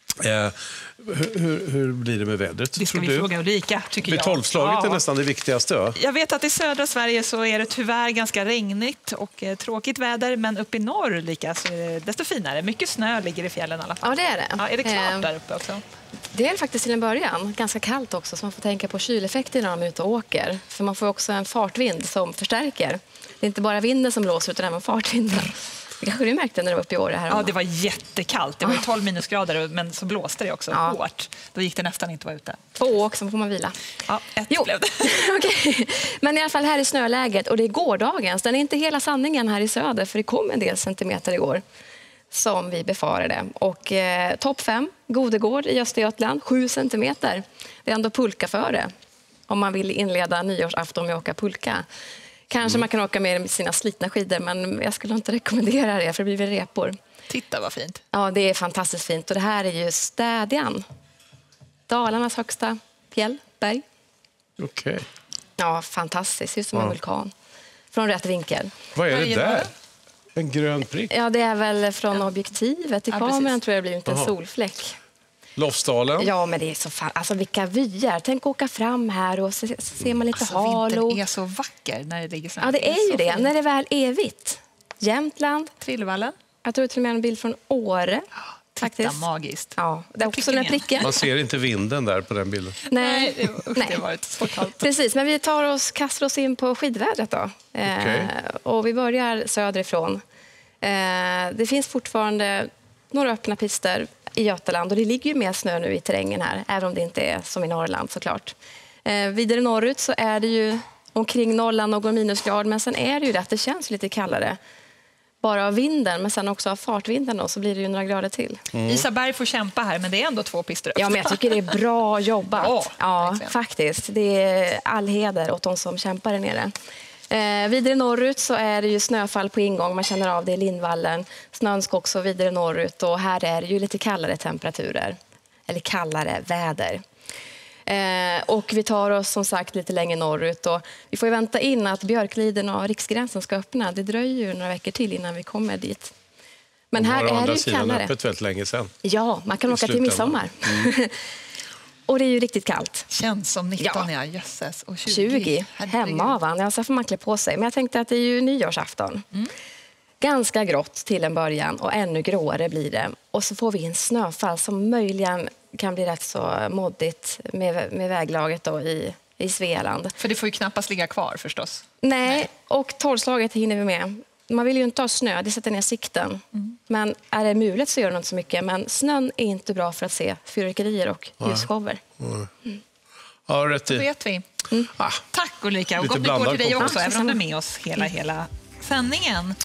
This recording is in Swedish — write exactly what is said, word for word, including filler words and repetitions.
Eh, hur, hur blir det med vädret? Det ska tror vi du? fråga Ulrika, tycker Vid jag. tolvslaget Ja. är nästan det viktigaste. Ja. Jag vet att i södra Sverige så är det tyvärr ganska regnigt och eh, tråkigt väder, men uppe i norr lika så är det desto finare. Mycket snö ligger i fjällen i alla fall. Ja, det är det. Ja, är det klart Eh, där uppe också? Det är det faktiskt till en början. Ganska kallt också, så man får tänka på kyleffekter när man är ute och åker. För man får också en fartvind som förstärker. Det är inte bara vinden som blåser utan även fartvinden. Det kanske du märkte när du var uppe i Åre här. Ja, det var jättekallt. Det var ju tolv minusgrader, men så blåste det också Ja. hårt. Då gick det nästan inte att vara ute. Två åk, så får man vila. Ja, ett Jo. blev det. Okej. Men i alla fall här i snöläget, och det är gårdagens. Den är inte hela sanningen här i söder, för det kom en del centimeter igår som vi befarade. Och eh, topp fem, Godegård i Östergötland, sju centimeter. Det är ändå pulka före om man vill inleda nyårsafton med att åka pulka. Kanske Mm. man kan åka med sina slitna skidor, men jag skulle inte rekommendera det, för det blir väl repor. Titta vad fint. Ja, det är fantastiskt fint. Och det här är ju Städjan. Dalarnas högsta fjällberg. Okej. Ja, fantastiskt. Det är som en Ja. vulkan. Från rätt vinkel. Vad är det Vad är där? det? En grön prick? Ja, det är väl från objektivet till Ja, kameran, precis. tror jag det blir inte en Jaha. solfläck. Lofsdalen? Ja, men det är så fan. Alltså vilka vyer. Tänk åka fram här och se, så ser man lite Alltså, halo. vintern är så vacker när det ligger så här. Ja, det är ju så det. fint. När det väl är vitt. Jämtland. Trillvallen. Jag tror till och med en bild från Åre. Titta, Faktiskt. magiskt. Ja, det är också pricken den igen. pricken. Man ser inte vinden där på den bilden. Nej, det, usch, nej. det har varit så kallt. Precis, men vi tar oss, kastar oss in på skidvädret då. Okej. Eh, och vi börjar söderifrån. Eh, det finns fortfarande några öppna pister i Götaland och det ligger ju mer snö nu i terrängen här, även om det inte är som i Norrland såklart. Eh, vidare norrut så är det ju omkring nollan någon minusgrad, men sen är det ju det att det känns lite kallare. Bara av vinden, men sen också av fartvinden då, så blir det ju några grader till. Isaberg får kämpa här, men det är ändå två pister upp. Ja, men jag tycker det är bra jobbat. Ja, Ja, verkligen. faktiskt. Det är all heder åt de som kämpar där nere. Eh, vidare norrut så är det ju snöfall på ingång. Man känner av det i Lindvallen. Snön ska också vidare norrut och här är det ju lite kallare temperaturer. Eller kallare väder. Eh, och vi tar oss som sagt lite längre norrut och vi får ju vänta in att Björkliden och Riksgränsen ska öppna. Det dröjer ju några veckor till innan vi kommer dit. Men här Har å är det andra ju sidan kallare. öppet väldigt länge sedan. Ja, man kan I åka till slutändan. midsommar. Och det är ju riktigt kallt. Känns som nitton, ja. Ja. Jösses. Och tjugo. tjugo, Herregud. hemavan. Ja, så får man klä på sig. Men jag tänkte att det är ju nyårsafton. Mm. Ganska grått till en början och ännu gråare blir det. Och så får vi en snöfall som möjligen kan bli rätt så moddigt med, med väglaget då i, i Svealand. För det får ju knappast ligga kvar förstås. Nej, Nej. och tolvslaget hinner vi med. Man vill ju inte ha snö, det sätter ner sikten. Mm. Men är det mulet så gör det inte så mycket. Men snön är inte bra för att se fyrverkerier och ljusshower. Ja, rätt Då i. vet vi. Ah, Tack Ulrika och Lite gott nytt år till blandad dig kompott. också, Ja, även om du är detsamma. med oss hela, hela sändningen.